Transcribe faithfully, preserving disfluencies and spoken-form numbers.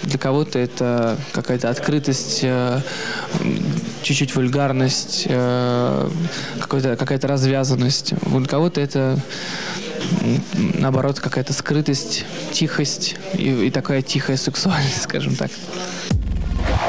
для кого-то это какая-то открытость, чуть-чуть вульгарность, какая-то, какая-то развязанность. Для кого-то это, наоборот, какая-то скрытость, тихость и, и такая тихая сексуальность, скажем так.